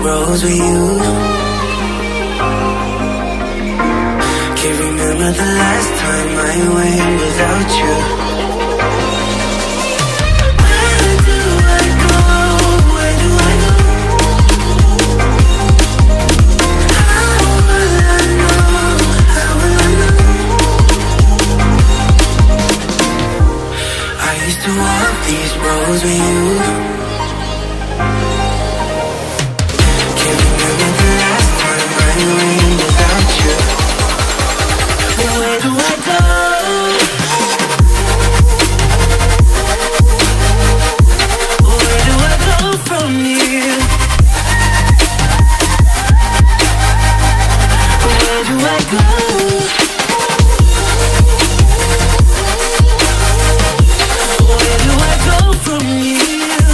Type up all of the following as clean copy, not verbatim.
roads with you. Can't remember the last time I went without you. Where do I go? Where do I go? How will I know? How will I know? I used to walk these roads with you. Can't remember the last time I went without you. Where do I go? Where do I go from here? Where do I go? Where do I go from here?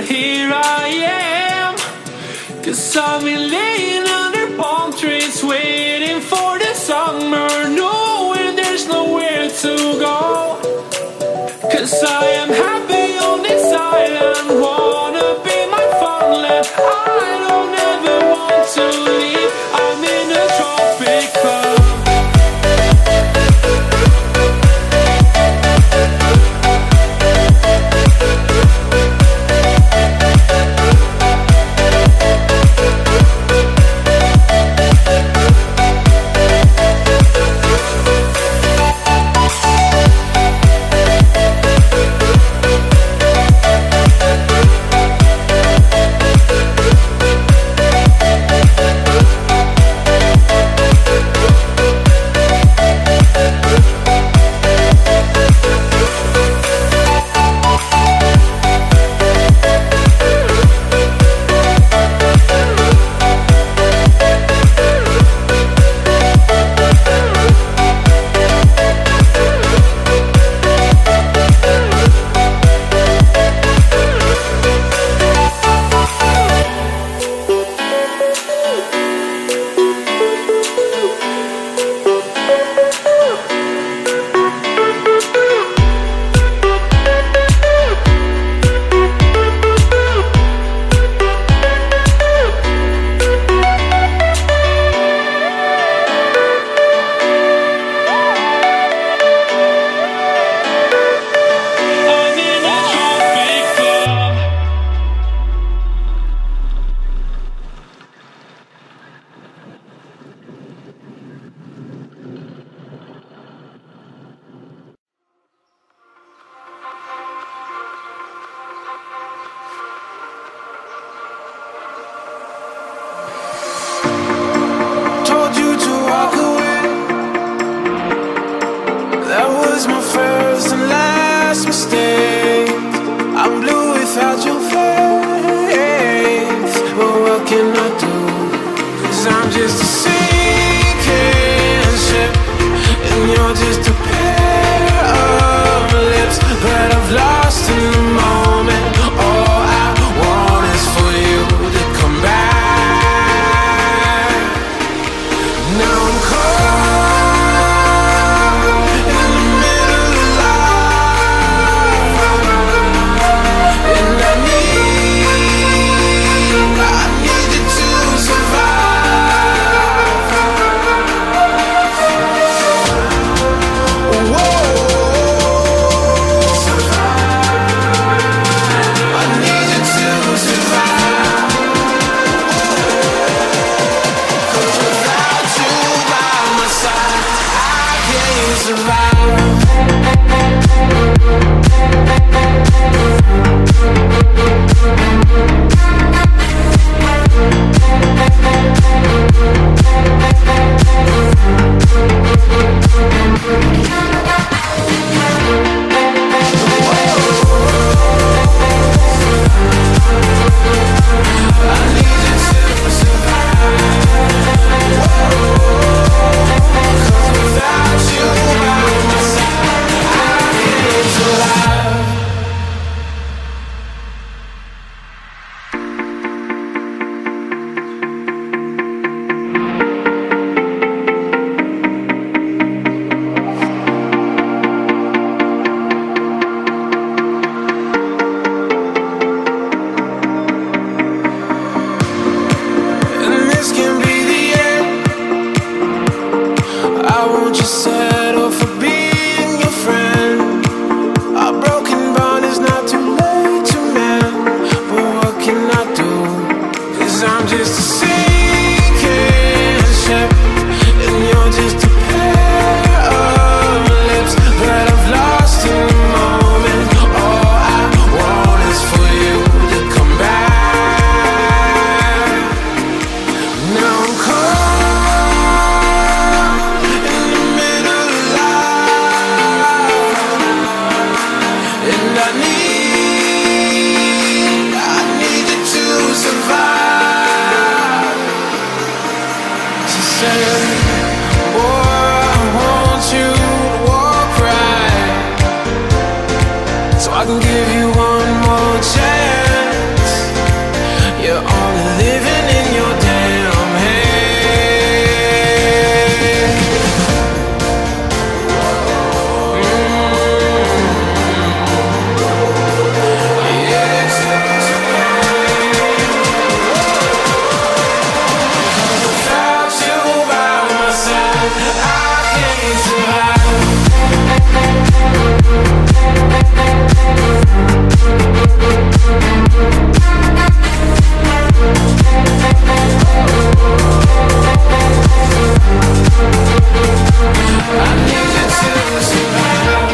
here I am. 'Cause I've been laying under palm trees, waiting for the summer, knowing there's nowhere to go. 'Cause I am happy on this island, wanna be my farmland. I don't ever want to leave, I'm in a tropic club. You're only living in your damn head. Yes, without you by my side, I can't survive. I need you to survive.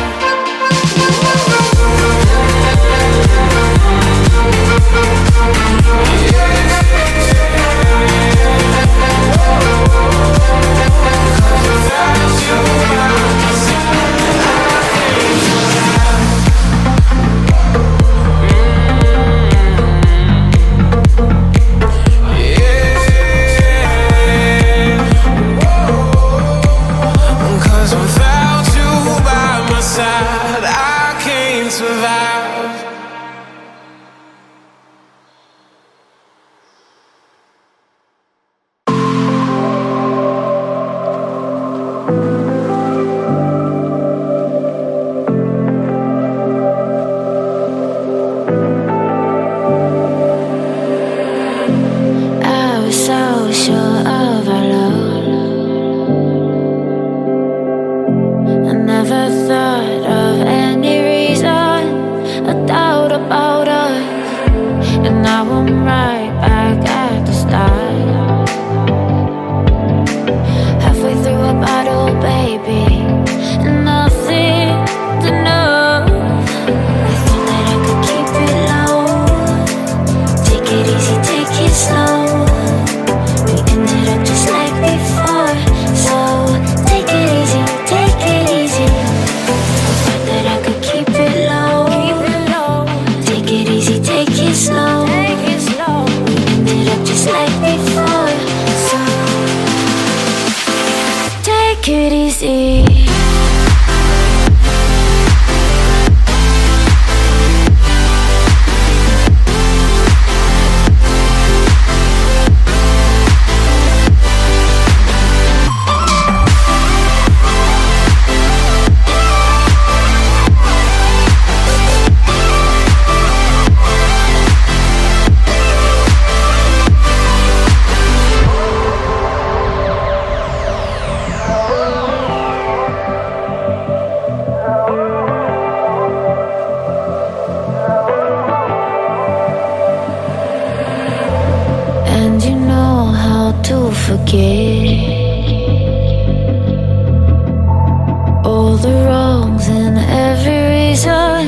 All the wrongs and every reason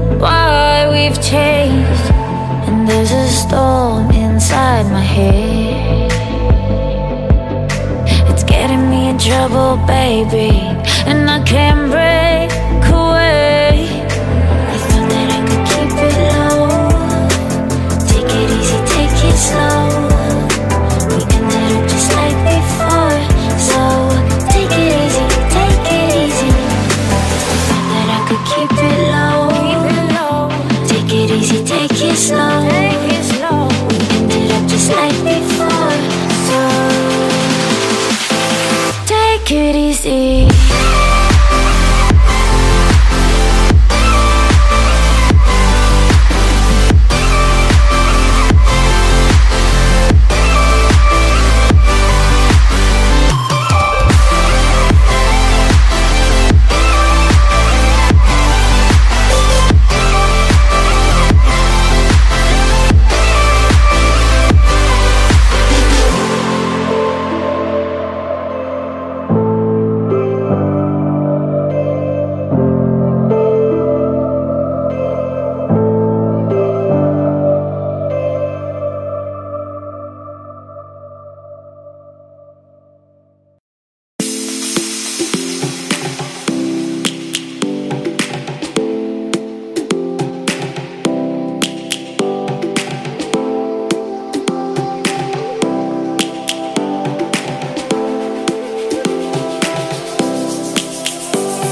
why we've changed. And there's a storm inside my head. It's getting me in trouble, baby, and I can't break away. I thought that I could keep it low. Take it easy, take it slow. We ended up just like before, so take it easy, take it easy. I thought that I could keep it low. Take it easy, take it slow. We ended up just like before, so take it easy.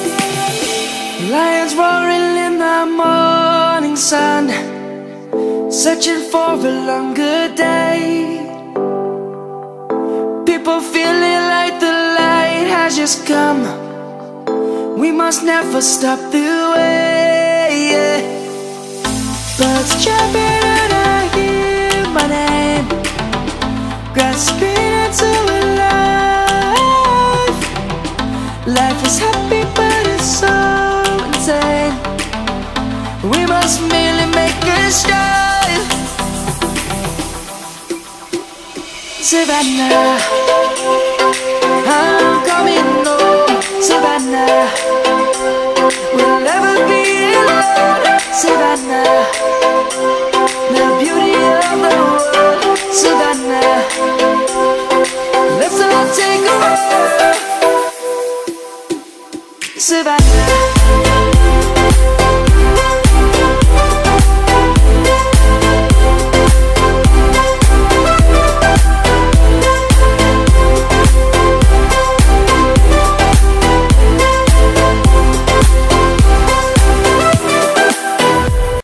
Lions roaring in the morning sun, searching for a longer day. People feeling like the light has just come. We must never stop the way. Birds jumping and I hear my name, grasping into a life. Life is happy but it's so insane. We must merely make a start. Savannah, I'm coming home. Savannah, we'll never be alone. Savannah,